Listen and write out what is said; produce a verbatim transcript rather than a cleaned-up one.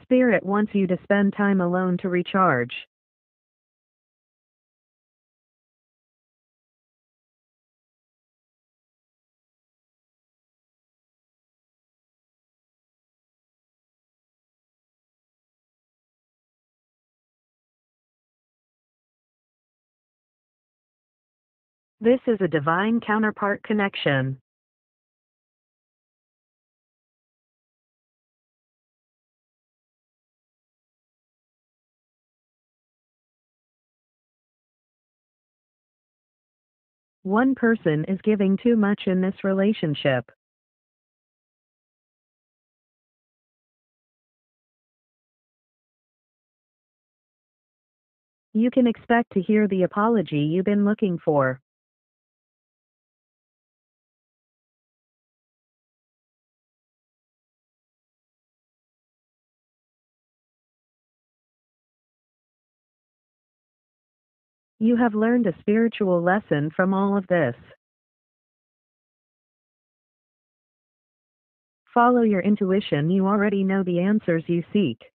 Spirit wants you to spend time alone to recharge. This is a divine counterpart connection. One person is giving too much in this relationship. You can expect to hear the apology you've been looking for. You have learned a spiritual lesson from all of this. Follow your intuition. You already know the answers you seek.